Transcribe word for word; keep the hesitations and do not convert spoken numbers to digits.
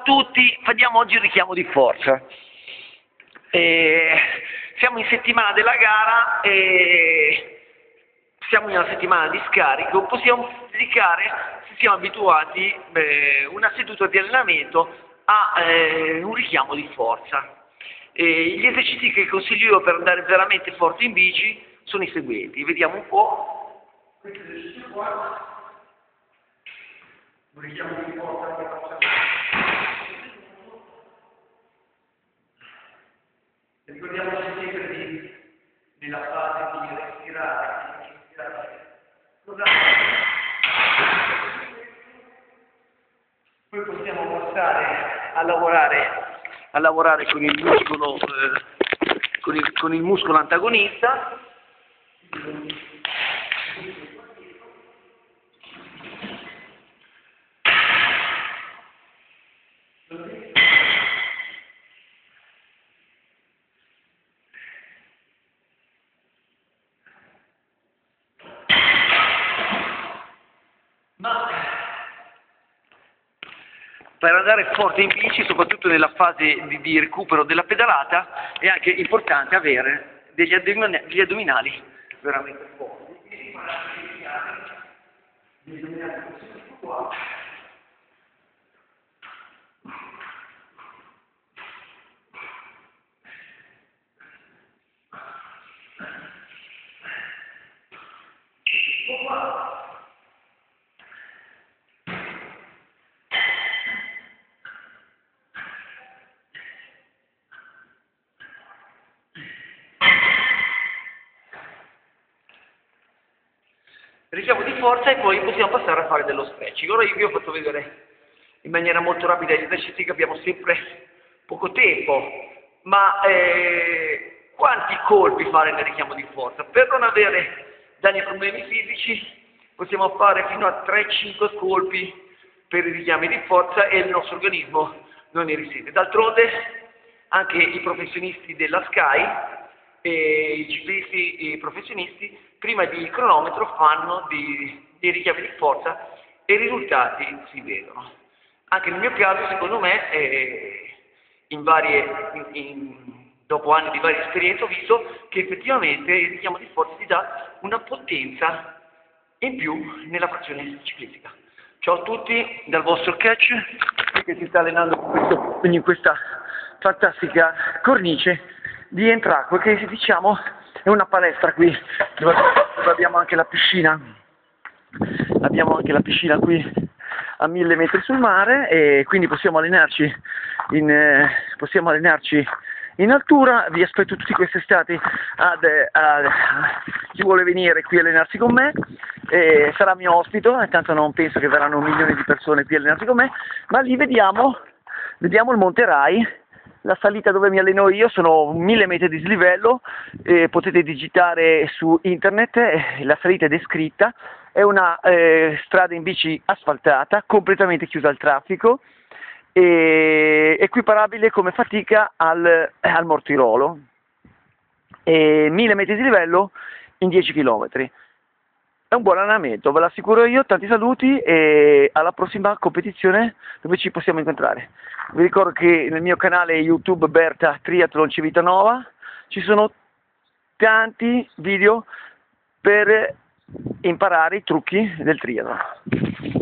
tutti, facciamo oggi il richiamo di forza. E siamo in settimana della gara e siamo in una settimana di scarico, possiamo dedicare, se siamo abituati, eh, una seduta di allenamento a eh, un richiamo di forza. E gli esercizi che consiglio io per andare veramente forte in bici sono i seguenti, vediamo un po'. Questo esercizio qua, un richiamo di forza che facciamo. Ricordiamoci sempre di, nella fase di respirare, di respirare. Poi possiamo passare a lavorare, a lavorare con il muscolo, eh, con il, con il muscolo antagonista. Ma per andare forte in bici, soprattutto nella fase di, di recupero della pedalata, è anche importante avere degli addominali, degli addominali veramente forti. Gli addominali qua. Qua. Richiamo di forza e poi possiamo passare a fare dello stretching. Ora io vi ho fatto vedere in maniera molto rapida gli esercizi che abbiamo sempre poco tempo, ma eh, quanti colpi fare nel richiamo di forza? Per non avere danni e problemi fisici possiamo fare fino a tre cinque colpi per i richiami di forza e il nostro organismo non ne risente. D'altronde anche i professionisti della Sky e i ciclisti e i professionisti prima di cronometro fanno dei, dei richiami di forza e i risultati si vedono. Anche nel mio caso, secondo me, eh, in varie, in, in, dopo anni di varie esperienze ho visto che effettivamente il richiamo di forza ti dà una potenza in più nella frazione ciclistica. Ciao a tutti dal vostro Catch che si sta allenando con questo, quindi in questa fantastica cornice di Entracqua, che diciamo è una palestra qui dove, dove abbiamo anche la piscina, abbiamo anche la piscina qui a mille metri sul mare e quindi possiamo allenarci in, eh, possiamo allenarci in altura. Vi aspetto tutti quest'estate ad, ad, a chi vuole venire qui a allenarsi con me, e sarà mio ospite, e tanto non penso che verranno milioni di persone qui a allenarsi con me, ma lì vediamo, vediamo il Monte Rai. La salita dove mi alleno io sono mille metri di dislivello, eh, potete digitare su internet, eh, la salita è descritta, è una eh, strada in bici asfaltata, completamente chiusa al traffico, e equiparabile come fatica al, al Mortirolo, e mille metri di livello in dieci chilometri. È un buon allenamento, ve l'assicuro io. Tanti saluti e alla prossima competizione dove ci possiamo incontrare. Vi ricordo che nel mio canale YouTube Berta Triathlon Civitanova ci sono tanti video per imparare i trucchi del triathlon.